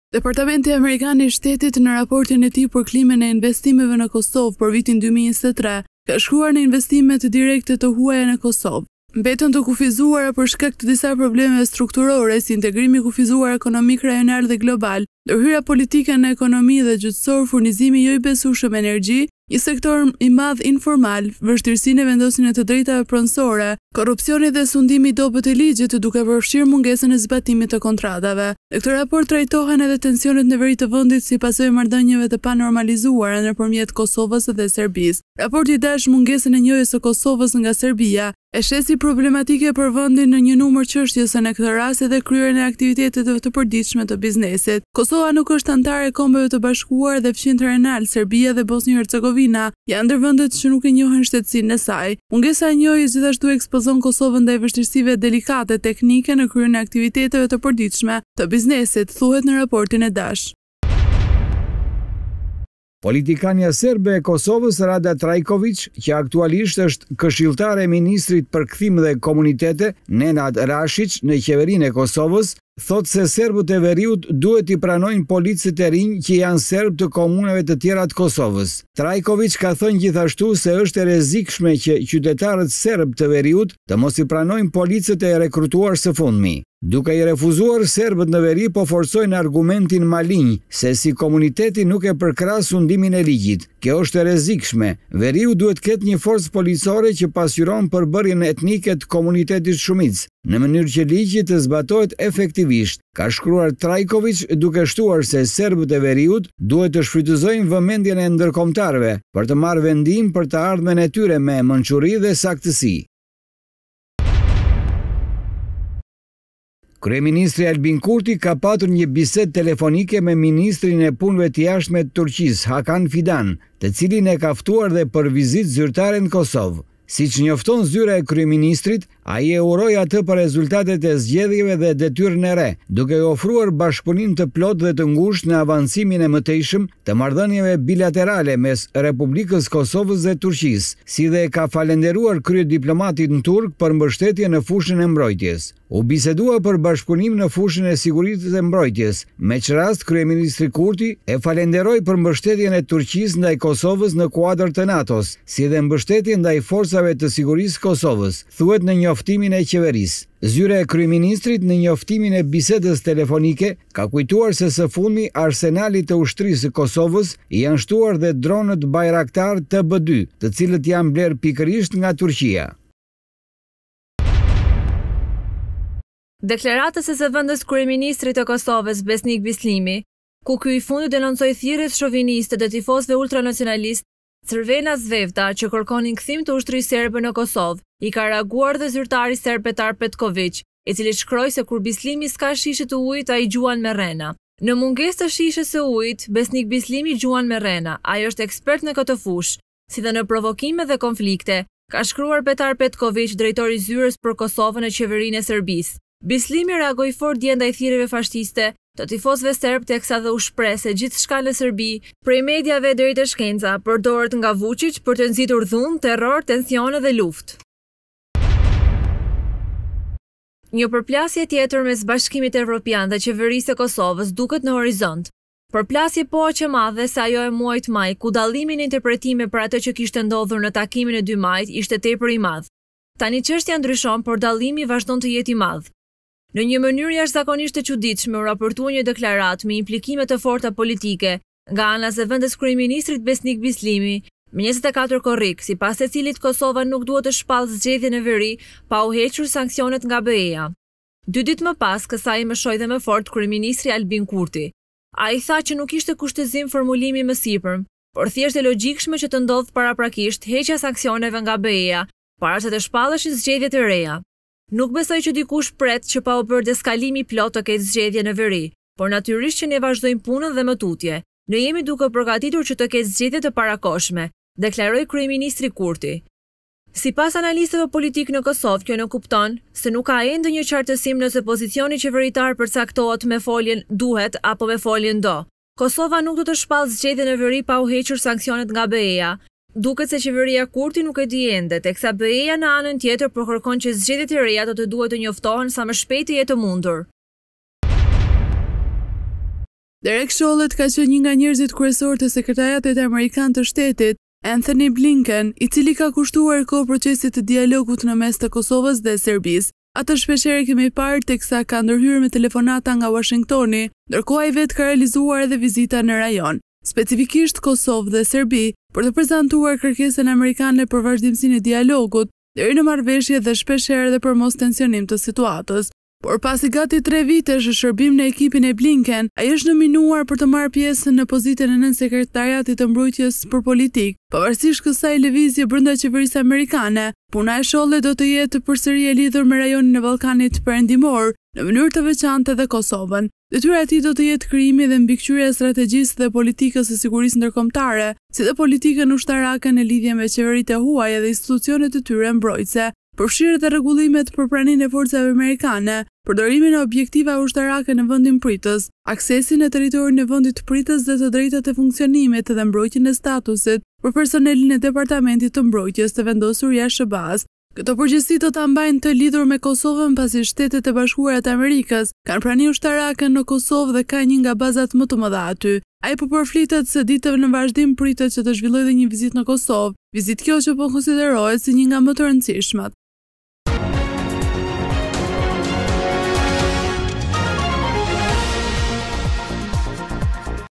Departamenti Amerikan i Shtetit në raportin e tij për klimën e investimeve në Kosovë për vitin 2023 ka shkruar në investimet direkte të huaja në Kosovë mbetën të kufizuara për shkak të disa problemeve strukturore si integrimi i kufizuar ekonomik rajonal dhe global, ndërhyrja politike në ekonomi dhe gjyqësor, furnizimi jo i besueshëm energji, një sektor i madh informal, vështirësinë e vendosjes të drejtave pronësore, korrupsioni dhe sundimi i dobët e ligjit, duke përfshirë mungesën e zbatimit të kontratave. Në këtë raport trajtohen edhe tensionet në veri të vendit si pasojë e marrëdhënieve të panormalizuara ndërmjet Kosovës dhe Serbisë. Raporti dash mungesën e njohjes së Kosovës nga Serbia, e shesi problematike për vendin në një numër çështjese, në këtë rast edhe kryerjen e aktiviteteve të përditshme të biznesit. Kosova nuk është antare e Kombeve të Bashkuara dhe fqinjtë Renal, Serbia dhe Bosnjë-Hercegovina janë ndër vendet që nuk e njohin shtetësinë e saj. Mungesa e njohjes gjithashtu ekspozon Kosovën ndaj vështirësive delikate teknike në kryen e aktiviteteve të përditshme të biznesit, thuhet në raportin e dash. Politikania serbe e Kosovës Rada Trajković, që aktualisht është këshilltare e ministrit për kthim dhe komunitete Nenad Rashić në qeverinë e Kosovës, thot se serbët e veriut duhet i pranojnë policët e rinj që janë serb të komunave të tjera të Kosovës. Trajković ka thënë gjithashtu se është e rrezikshme që qytetarët serb të veriut të mos i pranojnë policët e rekrutuar së fundmi. Duke i refuzuar, serbët në veri po forcojnë argumentin malinj se si komuniteti nuk e përkras sundimin e ligjit. Kjo është e rrezikshme. Veriu duhet ketë një forcë policore që pasqyron përbërjen etnike të komunitetit shumicë, në mënyrë që ligji të zbatohet efektivisht, ka shkruar Trajković, duke shtuar se serbët e veriut duhet të shfrytëzojnë vëmendjen e ndërkombëtarëve për të marrë vendim për të ardhmen e tyre me mençuri dhe saktësi. Kryeministri Albin Kurti ka patur një bisedë telefonike me ministrin e punëve të jashtme të Turqisë, Hakan Fidan, të cilin e ka ftuar dhe për vizitë zyrtare në Kosovë. Siç njofton zyra e kryeministrit, ai e uroi atë për rezultatet e zgjedhjeve dhe detyrën e re, duke i ofruar bashkëpunim të plotë dhe të ngushtë në avancimin e mëtejshëm të marrëdhënieve bilaterale mes Republikës Kosovës dhe Turqisë, si dhe ka falenderuar kryediplomatin turk për mbështetje në fushën e mbrojtjes. U bisedua për bashkëpunim në fushën e sigurisë dhe mbrojtjes, me që rast kryeministri Kurti e falenderoi për mbështetjen e Turqisë ndaj Kosovës në kuadër të NATO-s, si dhe mbështetjen ndaj forcave të sigurisë Kosovës, thuhet në njoftimin e qeverisë. Zyra e kryeministrit në njoftimin e bisedës telefonike ka kujtuar se së fundmi arsenalit të ushtrisë së Kosovës janë shtuar dhe dronët Bayraktar TB2, të cilët janë blerë pikërisht nga Turqia. Deklaratës së zëvendës kryeministrit të Kosovës Besnik Bislimi, ku ky i fundit denoncoi thirrjet shoviniste të tifozëve ultranacionalistë, Crvena Zvezda, që kërkonin kthim të ushtrisë serbe në Kosovë, i ka reaguar dhe zyrtari serb Petar Petković, i cili shkroi se kur Bislimi s'ka shishe të ujit, ai gjuan me rrena. Në mungesë të shishes së ujit, Besnik Bislimi gjuan me rrena. Ai është ekspert në këtë fushë, si dhe në provokime dhe konflikte, ka shkruar Petar Petković, drejtori i zyrës për Kosovën në qeverinë e Serbisë. Bislimi reagoi fort dje ndaj thirrjeve fashiste të tifozëve serb, teksa dhe u shpreh se gjithçka në Serbi, prej mediave deri te shkenca, përdoret nga Vučić për të nxitur dhunë, terror, tensione dhe luftë. Një përplasje tjetër mes Bashkimit Evropian dhe qeverisë së Kosovës duket në horizont. Përplasje po aq e madhe sa ajo e muajit maj, ku dallimi në interpretime për atë që kishte ndodhur në takimin e 2 majit ishte tepër i madh. Tani çështja ndryshon, por dallimi vazhdon të jetë i madh. Në një mënyrë jashtëzakonisht të çuditshme u raportua një deklaratë me implikime të forta politike nga ana e zëvendës kryeministrit Besnik Bislimi, me 24 korrik, sipas të cilit Kosova nuk duhet të shpallë zgjedhjen e veri pa u hequr sanksionet nga BE-ja. 2 ditë më pas, kësaj më shoi dhe më fort kryeministri Albin Kurti. Ai tha që nuk ishte kushtëzim formulimi më sipër, por thjesht e logjikshme që të ndodhë paraprakisht heqja sanktsioneve nga BE-ja, para se të shpalleshin zgjedhjet e reja. Nuk besoj që dikush pret që pa u bërë deskalimi plot të ketë zgjedhje në veri, por natyrisht që ne vazhdojmë punën dhe më tutje. Ne jemi duke përgatitur që të ketë zgjedhje të parakoshme, deklaroi kryeministri Kurti. Sipas analistëve politik në Kosovë, kjo nuk kupton se nuk ka ende një qartësim nëse pozicioni qeveritar përcaktohet me foljen duhet apo me foljen do. Kosova nuk do të shpallë zgjedhjen e veri pa u hequr sanksionet nga BE-ja. Duket se qeveria Kurti nuk e di ende, teksa BE-ja në anën tjetër po kërkon që zgjedhjet e reja do të duhet të njoftohen sa më shpejt të jetë mundur. Derek Chollet ka qenë një nga njerëzit kryesor të Sekretariatit Amerikan të Shtetit, Anthony Blinken, i cili ka kushtuar kohë procesit të dialogut në mes të Kosovës dhe Serbisë. Atë shpeshherë kemi parë teksa ka ndërhyrë me telefonata nga Washingtoni, ndërkohë ai vetë ka realizuar edhe vizita në rajon, specifikisht Kosovë dhe Serbi, për të prezantuar kërkesën amerikane për vazhdimsinë e dialogut, deri në marrëveshje dhe shpeshherë edhe për mos tensionim të situatës. Por pasi gati 3 vitesh shërbim në ekipin e Blinken, ai është nominuar për të marrë pjesë në pozitën e Nënsekretariatit të Mbrojtjes për Politikë. Pavarësisht kësaj lëvizje brenda qeverisë amerikane, puna e Chollet do të jetë përsëri e lidhur me rajonin e Ballkanit Perëndimor, në mënyrë të veçantë edhe Kosovën. Detyra e tij do të jetë krijimi dhe mbikëqyrja e strategjisë dhe politikës së sigurisë ndërkombëtare, si dhe politikën ushtarake në lidhje me qeveritë e huaja dhe institucionet e tyre mbrojtëse. Përfshirë dhe rregullimet për praninë e forcave amerikane, përdorimin e objektive ushtarake në vendin pritës, aksesin në territorin e vendit pritës dhe të drejtat e funksionimit dhe mbrojtjen e statusit për personelin e Departamentit të Mbrojtjes të vendosur jashtë SBA-s. Këto përgjegjësi do ta mbajnë të lidhur me Kosovën pasi Shtetet e Bashkuara të Amerikës kanë prani ushtarake në Kosovë dhe ka një nga bazat më të mëdha aty. Ai po përflitet se ditëve në vazhdim pritet që të zhvillojë një vizitë në Kosovë, vizitë kjo që po konsiderohet si një nga më të rëndësishmet.